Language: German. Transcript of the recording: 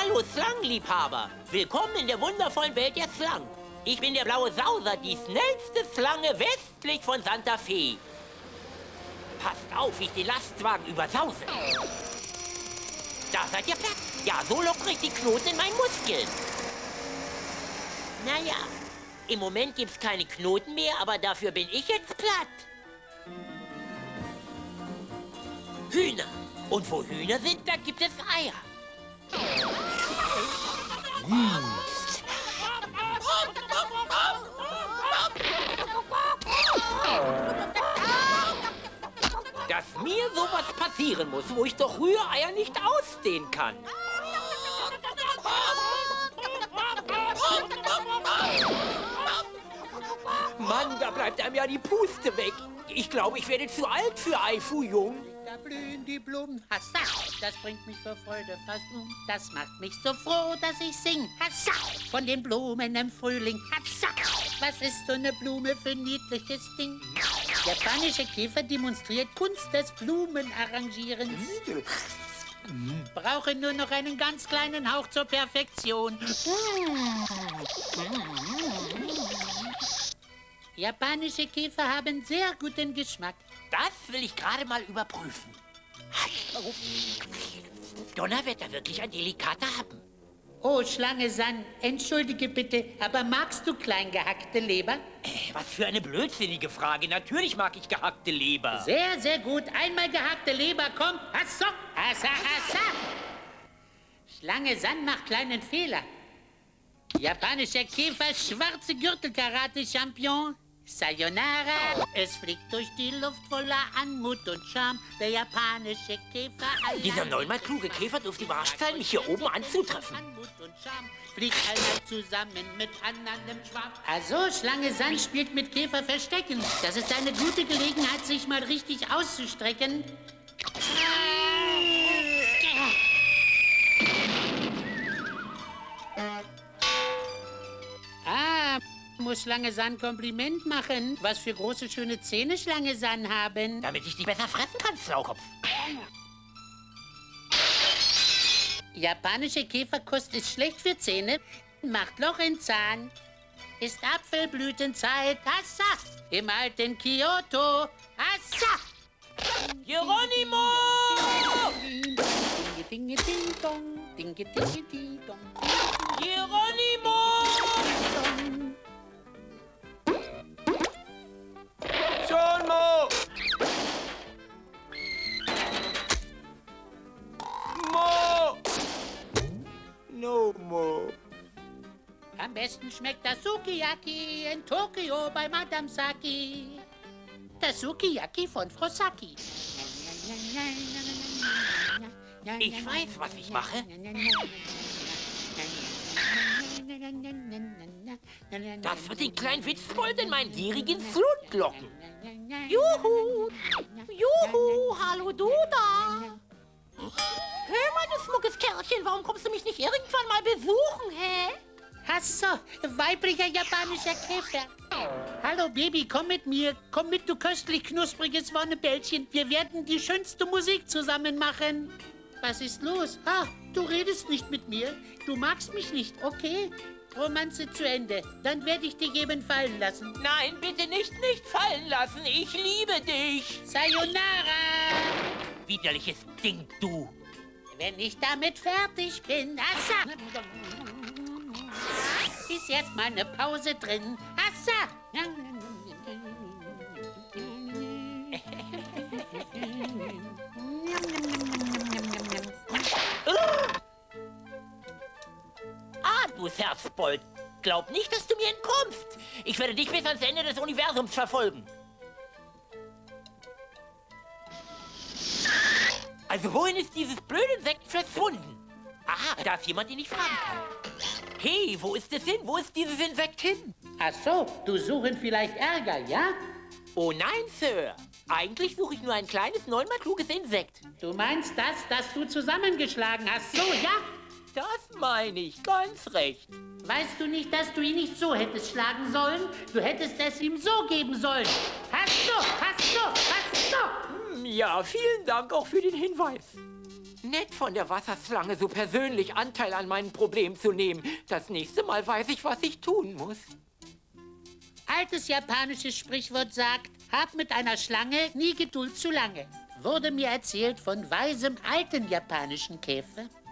Hallo Slangenliebhaber! Willkommen in der wundervollen Welt der Slang. Ich bin der blaue Sauser, die schnellste Schlange westlich von Santa Fe. Passt auf, wie ich den Lastwagen übersause. Da seid ihr platt. Ja, so lockere ich die Knoten in meinen Muskeln. Naja, im Moment gibt's keine Knoten mehr, aber dafür bin ich jetzt platt. Hühner. Und wo Hühner sind, da gibt es Eier. Dass mir sowas passieren muss, wo ich doch Rühreier nicht ausstehen kann. Mann, da bleibt einem ja die Puste weg. Ich glaube, ich werde zu alt für Eifu-Jung. Da blühen die Blumen, Hassa, das bringt mich vor Freude fast um. Das macht mich so froh, dass ich sing, Hassa, von den Blumen im Frühling, Hassa. Was ist so eine Blume für ein niedliches Ding? Japanische Käfer demonstriert Kunst des Blumenarrangierens. Brauche nur noch einen ganz kleinen Hauch zur Perfektion. Japanische Käfer haben sehr guten Geschmack. Das will ich gerade mal überprüfen. Donnerwetter, wirklich ein delikater Happen. Oh, Schlange San, entschuldige bitte, aber magst du klein gehackte Leber? Was für eine blödsinnige Frage. Natürlich mag ich gehackte Leber. Sehr, sehr gut. Einmal gehackte Leber, komm. Hasso, hassa, hassa. Schlange San macht kleinen Fehler. Japanischer Käfer, schwarze Gürtel-Karate-Champion. Sayonara, es fliegt durch die Luft voller Anmut und Charme. Der japanische Käfer allein. Dieser neunmal kluge Käfer dürfte überrascht sein, mich hier oben anzutreffen. Anmut und Charme fliegt einmal zusammen mit anderen Schwarm. Also, Schlange San spielt mit Käfer Verstecken. Das ist eine gute Gelegenheit, sich mal richtig auszustrecken. Muss Schlange San Kompliment machen. Was für große, schöne Zähne Schlange San haben. Damit ich dich besser fressen kann, Slaukopf. Japanische Käferkost ist schlecht für Zähne. Macht Loch im Zahn. Ist Apfelblütenzeit. Hassa! Im alten Kyoto. Hassa! Geronimo! Dinge, dinge, ding, dong. Dinge, dinge, ding, dong. Geronimo! Schon, Mo! Mo! No, Mo. Am besten schmeckt das Sukiyaki in Tokio bei Madame Saki. Das Sukiyaki von Frau Saki. Ich weiß, was ich mache. Das wird den kleinen Witzbold in meinen gierigen Schlund locken. Juhu! Juhu! Hallo, du da! Hör mal, du schmuckes Kerlchen, warum kommst du mich nicht irgendwann mal besuchen, hä? Hasso, weiblicher japanischer Käfer. Hallo Baby, komm mit mir. Komm mit, du köstlich knuspriges Wonnebällchen. Wir werden die schönste Musik zusammen machen. Was ist los? Ah, du redest nicht mit mir. Du magst mich nicht, okay? Romanze zu Ende. Dann werde ich dich eben fallen lassen. Nein, bitte nicht fallen lassen. Ich liebe dich. Sayonara! Widerliches Ding, du. Wenn ich damit fertig bin, Assa! Ist jetzt mal eine Pause drin. Assa! Du Herzbold. Glaub nicht, dass du mir entkommst. Ich werde dich bis ans Ende des Universums verfolgen. Also wohin ist dieses blöde Insekt verschwunden? Aha, da ist jemand, den ich fragen kann. Hey, wo ist es hin? Wo ist dieses Insekt hin? Ach so, du suchen vielleicht Ärger, ja? Oh nein, Sir. Eigentlich suche ich nur ein kleines, neunmal kluges Insekt. Du meinst das du zusammengeschlagen hast, so, ja? Das meine ich, ganz recht. Weißt du nicht, dass du ihn nicht so hättest schlagen sollen? Du hättest es ihm so geben sollen. Hast du! Ja, vielen Dank auch für den Hinweis. nett von der Wasserschlange, so persönlich Anteil an meinem Problem zu nehmen. Das nächste Mal weiß ich, was ich tun muss. Altes japanisches Sprichwort sagt, hab mit einer Schlange nie Geduld zu lange. Wurde mir erzählt von weisem alten japanischen Käfer.